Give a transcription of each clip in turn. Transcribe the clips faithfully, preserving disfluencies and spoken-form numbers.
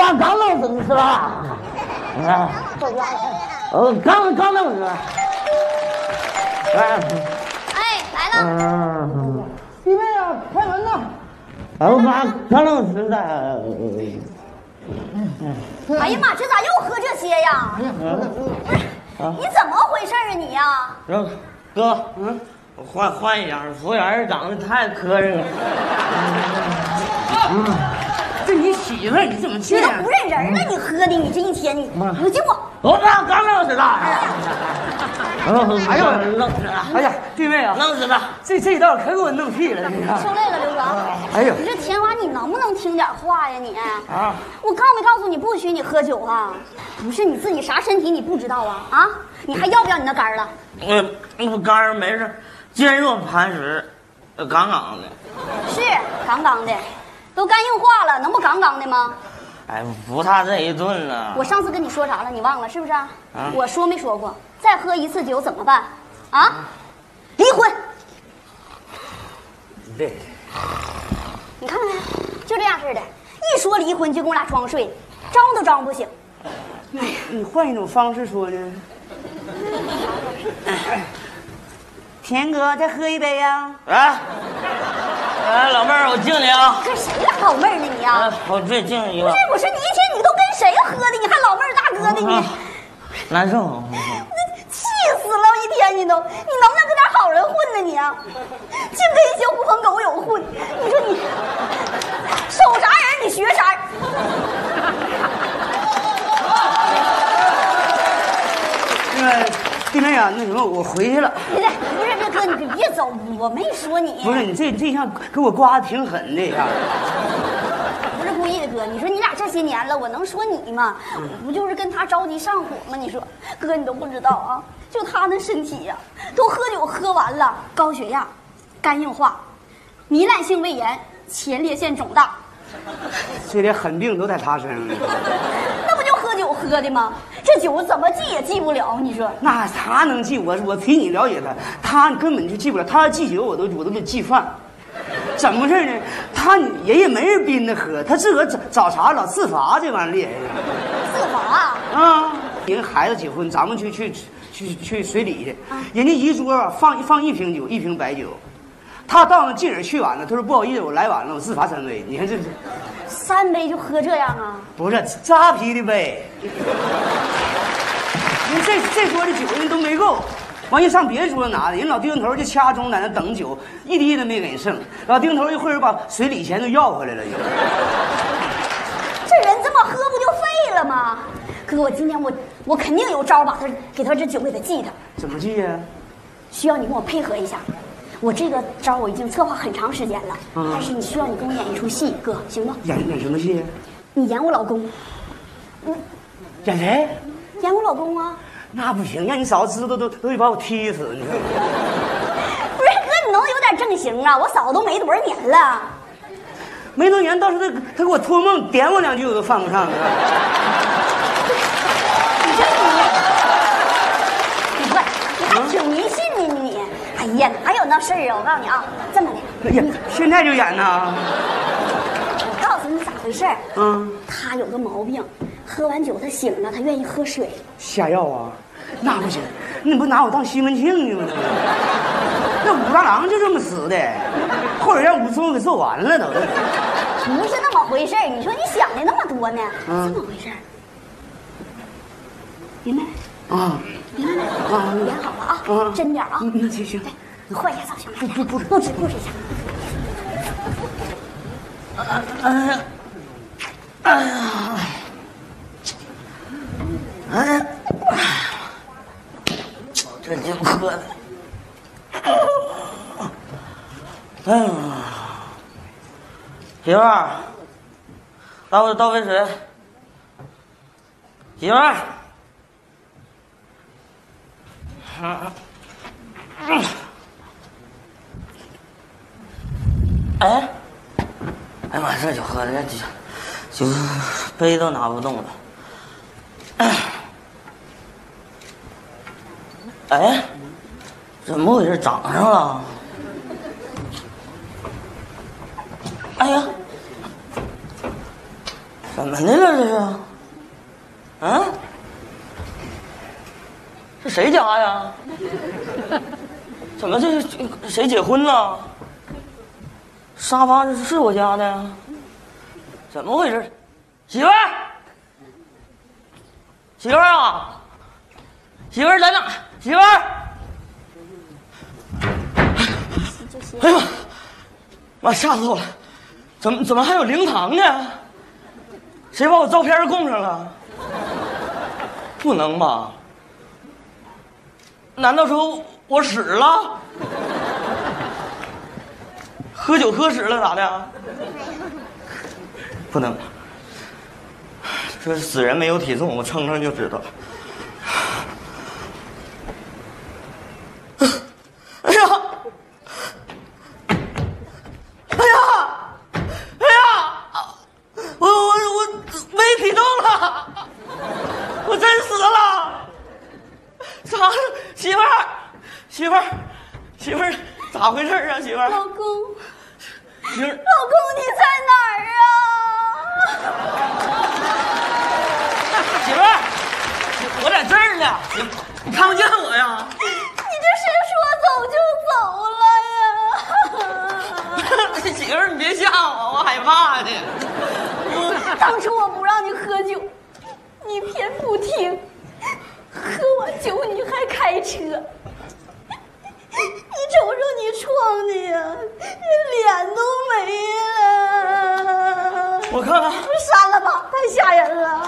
爸刚弄死你是吧？你看，我刚刚弄死。哎， 哎，来了。 嗯， 弟妹啊，开门呐！ 我爸刚弄死的。 哎呀妈，这咋又喝这些呀？不是，你怎么回事啊你呀？ 哥，嗯，换换一样，服务员长得太磕碜了。 嗯，这你媳妇儿你怎么这样？ 你都不认人了，你喝的你这一天你，你进我。 我爸刚弄死的。 哎呦， 弄死了！ 哎呀，弟妹啊， 弄死了！ 这这一道可给我弄屁了，你看。 受累了，刘哥。 哎呦， 你这田华，你能不能听点话呀你？啊！我告没告诉你不许你喝酒啊？不是你自己啥身体你不知道啊？啊！你还要不要你那肝了？ 我我肝儿没事，坚若磐石，杠杠的。 是杠杠的，都肝硬化了，能不杠杠的吗？ 哎，服他这一顿了。 我上次跟你说啥了？你忘了是不是？啊！我说没说过？再喝一次酒怎么办？啊！离婚！ 对， 你看看，就这样似的，一说离婚就跟我俩装睡，招都招不醒。 哎，你换一种方式说呢？田哥，再喝一杯呀！ 哎，哎，老妹儿，我敬你啊！ 跟谁呀，老妹儿呢你啊？ 我这敬你一个。 不是，我说你一天你都跟谁喝的？你还老妹儿大哥的你？ 难受。 气死了！一天你都，你能不能跟点好人混呢你啊？净跟一些狐朋狗友混，你说你守啥人你学啥人？ 那个弟妹啊，那什么，我回去了。 不是不是，这哥你别走，我没说你。 不是你这这一下给我刮的挺狠的呀。 不是故意的哥，你说你俩这些年了，我能说你吗？不就是跟他着急上火吗？你说哥你都不知道啊，就他那身体呀、啊，都喝酒喝完了，高血压、肝硬化、糜烂性胃炎、前列腺肿大， 这点狠病都在他身上呢。 那不就喝酒喝的吗？这酒怎么记也记不了，你说？ 那他能记我？我比你了解他，他根本就记不了。他记酒我都我都给记犯。怎么回事呢？他人也没人逼他喝，他自个儿找找茬老自罚，这玩意儿厉害。 自罚啊！人孩子结婚，咱们去去去去随礼去，人家一桌啊放放一瓶酒，一瓶白酒，他到那进而去晚了，他说不好意思，我来晚了，我自罚三杯。你看这是三杯就喝这样啊？ 不是扎啤的杯。人这这桌的酒人都没够。完人上别桌拿的，人老丁头就掐钟在那等酒，一滴都没给人剩。老丁头一会儿把随礼钱都要回来了。 这人这么喝不就废了吗？哥，我今天我我肯定有招把他给他这酒给他记他。 怎么记呀？ 需要你跟我配合一下。我这个招我已经策划很长时间了，嗯、但是你需要你跟我演一出戏，哥，行不？ 演演什么戏？ 你演我老公。 嗯，演谁？ 演我老公啊。 那不行，让你嫂子知道都都得把我踢死，你知道吗？ 不是哥，你能有点正形啊？我嫂子都没多少年了， 没多年，到时候他他给我托梦点我两句，我都犯不上。你这你，你不，你还挺迷信呢你。哎呀，哪有那事儿啊？我告诉你啊，这么的。 哎呀，现在就演呢。 我告诉你咋回事？ 嗯， 他有个毛病。喝完酒他醒了，他愿意喝水。 下药啊？那不行，你不拿我当西门庆呢吗？那武大郎就这么死的，后来让武松给揍完了都。 不是那么回事，你说你想的那么多呢？嗯、这么回事，明白没？ 啊， 明白没？啊，演好了啊，啊真点啊。 那行行， 你换一下造型， 不不不不止不止一下。 哎呀，哎呀。哎呀，这酒喝的，哎呀，媳妇儿，倒倒杯水。媳妇儿，哎，哎妈，这酒喝的，这酒杯都拿不动了。哎，怎么回事？长上了！哎呀， 怎么的了这是？啊？是谁家呀？怎么这是谁结婚了？沙发这是我家的呀？怎么回事？媳妇儿，媳妇儿啊，媳妇儿在哪？媳妇儿！哎呀，妈吓死我了！怎么怎么还有灵堂呢？谁把我照片供上了？不能吧？难道说我死了？喝酒喝死了咋的？不能，这死人没有体重，我称称就知道。哎呀！哎呀！哎呀！我我我没体重了，我真死了！咋？媳妇儿，媳妇儿，媳妇儿，咋回事啊？媳妇儿， 老公， 媳妇儿， 老公你在哪儿啊？ 媳妇儿，我在这儿呢，你你看不见我呀？ 你这是说走就走了呀？ 媳妇儿，你别吓我，我害怕呢。 当初我不让你喝酒，你偏不听，喝完酒你还开车，你瞅瞅你撞的呀，脸都没了。 我看看， 删了吧，太吓人了。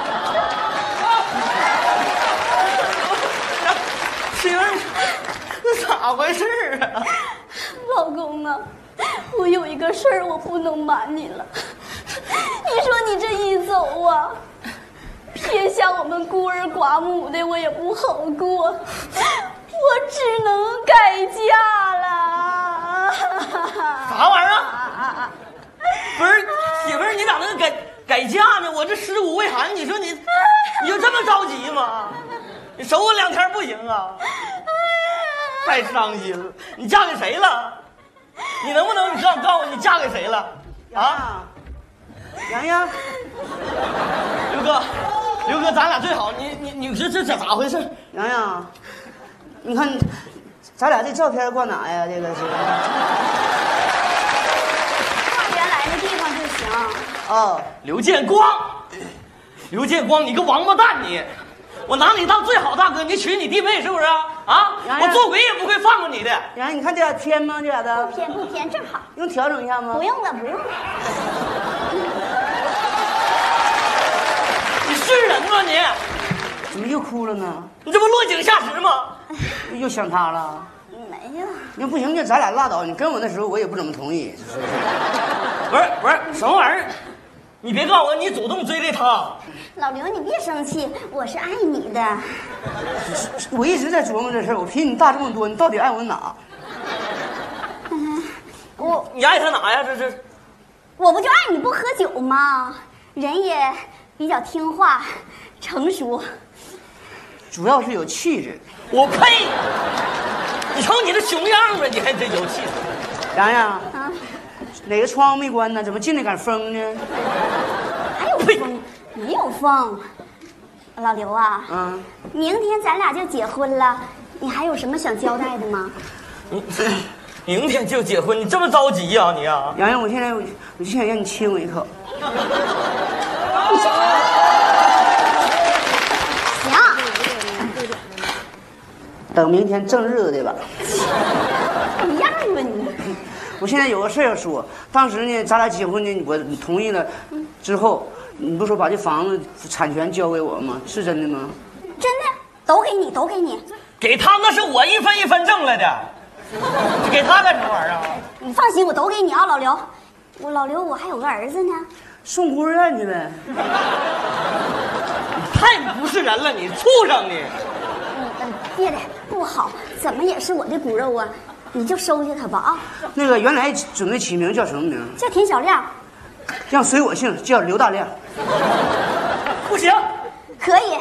媳妇儿，这咋回事啊？ 老公啊，我有一个事儿我不能瞒你了。你说你这一走啊，撇下我们孤儿寡母的，我也不好过，我只能改嫁了。 啥玩意儿啊？不是媳妇儿，你咋能改改嫁呢？我这尸骨未寒，你说你你就这么着急吗？你守我两天不行啊？太伤心了！你嫁给谁了？你能不能你告告诉我你嫁给谁了？啊？ 洋洋， 刘哥，刘哥，咱俩最好，你你你这这这咋回事？ 洋洋，你看，咱俩这照片挂哪呀？这个是。 放原来的地方就行。 哦， 刘建光，刘建光，你个王八蛋你！我拿你当最好大哥，你娶你弟妹是不是啊？啊！我做鬼也不会放过你的。 洋洋，你看这俩偏吗？这俩的偏不偏正好。 用调整一下吗？ 不用了，不用了。 你是人吗你？ 怎么又哭了呢？ 你这不落井下石吗？ 又想他了？ 没有。 那不行，就咱俩拉倒。你跟我那时候我也不怎么同意。 不是不是什么玩意儿？你别告诉我你主动追的他。 老刘，你别生气，我是爱你的。 我一直在琢磨这事儿，我比你大这么多，你到底爱我哪？ 我你爱他哪呀？这是？ 我不就爱你不喝酒吗？人也比较听话，成熟。 主要是有气质。 我呸！你瞅你这熊样子，你还真有气质。 洋洋啊， 哪个窗户没关呢？怎么进来点风呢？ 还有风？没有风。老刘啊， 嗯， 明天咱俩就结婚了，你还有什么想交代的吗？ 你明天就结婚，你这么着急呀、啊、你啊？ 洋洋，我现在我我就想让你亲我一口。 行。 等明天正日子的吧。 一样吧你。 我现在有个事要说，当时呢，咱俩结婚呢，我同意了之后，你不说把这房子产权交给我吗？是真的吗？ 真的，都给你，都给你。 给他那是我一分一分挣来的，给他干什么玩意儿啊？ 你放心，我都给你啊，老刘。我老刘，我还有个儿子呢。 送孤儿院去呗。 太不是人了，你畜生你！ 嗯嗯，爹的不好，怎么也是我的骨肉啊。你就收下他吧啊！ 那个原来准备起名叫什么名？ 叫田小亮。 让随我姓，叫刘大亮。 不行， 可以。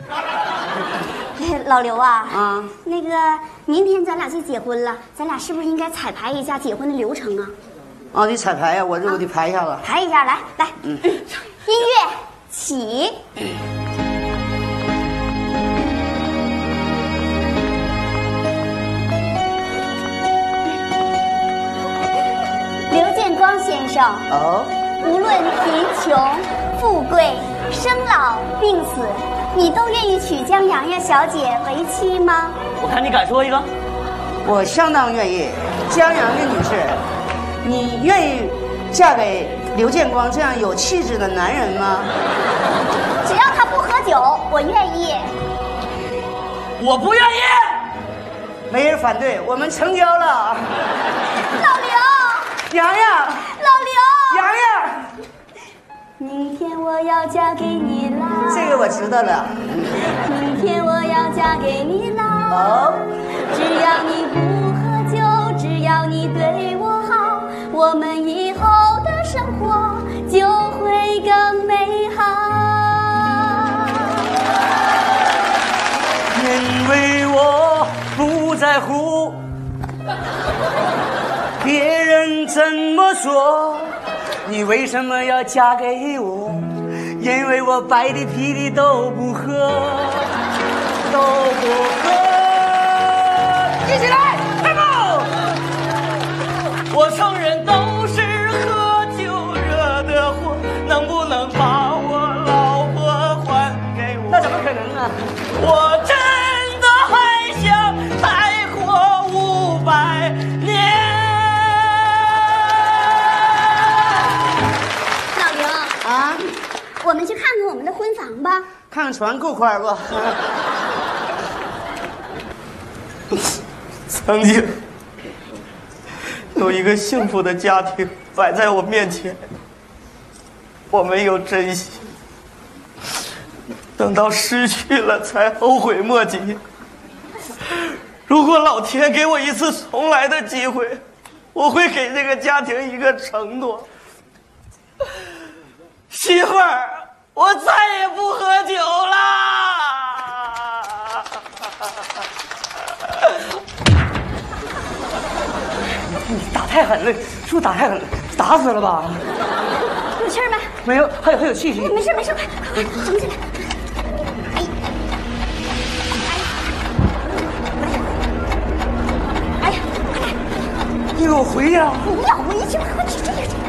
老刘啊， 啊， 那个明天咱俩就结婚了，咱俩是不是应该彩排一下结婚的流程啊？ 啊，得彩排呀、啊，我这我得排一下子。 排一下，来来。 嗯， 音乐起。刘建光先生， 哦， 无论贫穷、富贵、生老病死，你都愿意娶江洋洋小姐为妻吗？ 我看你敢说一个。 我相当愿意。江洋的女士，你愿意嫁给刘建光这样有气质的男人吗？ 只要他不喝酒，我愿意。 我不愿意。 没人反对，我们成交了。 老刘， 洋洋， 老刘， 洋洋， 明天我要嫁给你啦！ 这个我知道了。 明天我要嫁给你啦！ 哦， 只要你不喝酒，只要你对我好，我们以后的生活就会更美好。 因为我不在乎别人怎么说，你为什么要嫁给我？因为我白的啤的都不喝，都不喝。一起来，开幕！ 我承认都是喝酒惹的祸，能不能把我老婆还给我？ 那怎么可能啊？ 我真的还想再活五百年。 老刘啊， 我们去看看我们的婚房吧。 看看船够宽不？ 曾经有一个幸福的家庭摆在我面前，我没有珍惜，等到失去了才后悔莫及。如果老天给我一次重来的机会，我会给这个家庭一个承诺：媳妇儿，我再也不喝酒啦。 你打太狠了，是不是打太狠了？打死了吧？ 有气儿没？ 没有，还有还有气息。 没事没事，快快快，整起来！哎呀，快点！ 你给我回去啊！ 不要回去，快去这个。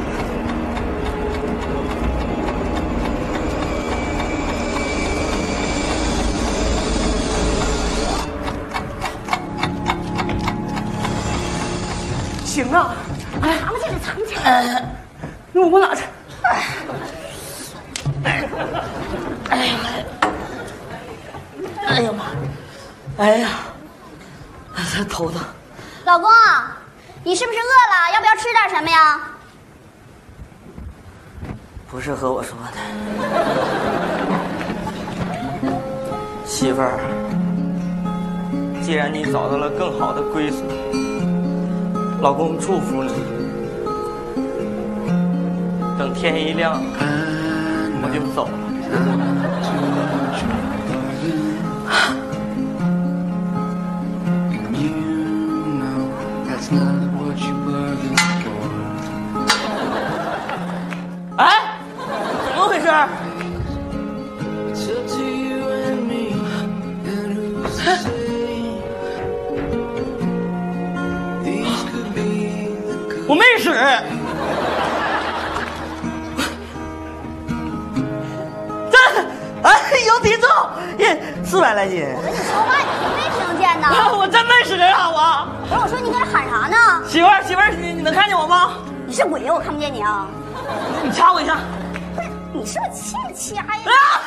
行啊， 哎，藏起来，藏起来。 那我哪去？ 哎呀，哎呀妈！哎呀，哎呀，头疼。 老公啊，你是不是饿了？要不要吃点什么呀？ 不是和我说的，媳妇儿。既然你找到了更好的归宿，老公祝福你。等天一亮，我就走了。哎，怎么回事？我没使。这，哎，有体重，也四百来斤。 我跟你说话，你听没听见呢？ 我真没使啊！我。 不是，我说你搁这喊啥呢？ 媳妇儿，媳妇儿，你你能看见我吗？ 你是鬼呀，我看不见你啊！ 你掐我一下。 不是，你是不是欠掐呀？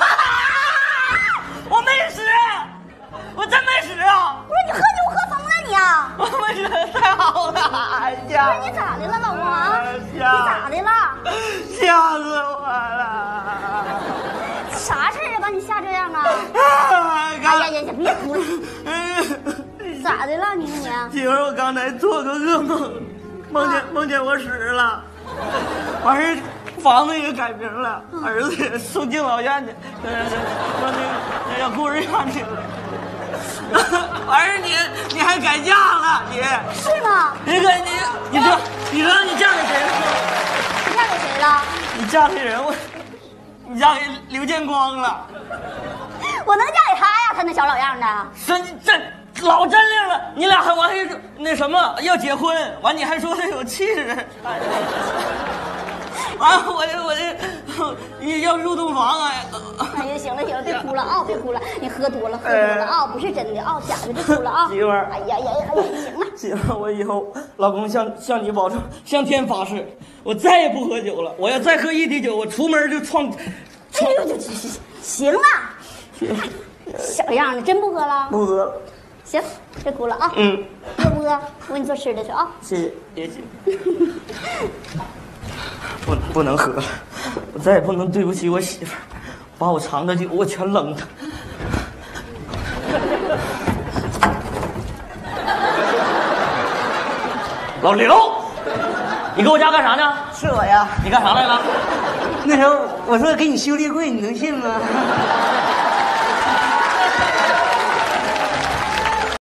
我没使，我真没使啊！ 不是你喝酒喝疯了你啊！ 我没使，太好了！哎呀， 不是你咋的了，老公啊？你吓咋的了？ 吓死我了！ 啥事儿啊？把你吓这样啊？ 哎哎呀呀呀！别哭了，咋的了你你？ 媳妇儿，我刚才做个噩梦，梦见梦见我死了，完事儿房子也改名了，儿子也送敬老院去，呃，说那个要孤儿院去了。完事儿你你还改嫁了，你是吗？ 那个你你说你说你嫁给谁了？ 你嫁给谁了？ 你嫁给人我嫁给刘建光了。 我能嫁给他呀？他那小老样的。 这这老真灵了，你俩还完还那什么要结婚，完你还说他有气质。完了，我这我这你要入洞房啊！ 哎呀，行了行了，别哭了啊，别哭了，你喝多了喝多了啊，不是真的啊，假的，别哭了啊。 媳妇儿， 哎呀呀呀呀，行了。 行了，我以后老公向向你保证，向天发誓，我再也不喝酒了。我要再喝一滴酒，我出门就撞。 哎呦，就行了，小样的，真不喝了？ 不喝了。 行，别哭了啊。 嗯， 饿不饿？我给你做吃的去啊。 谢谢，别急。不不能喝了，我再也不能对不起我媳妇儿，把我藏的酒我全扔她。老刘，你搁我家干啥呢？ 是我呀。 你干啥来了？ 那时候我说给你修立柜，你能信吗？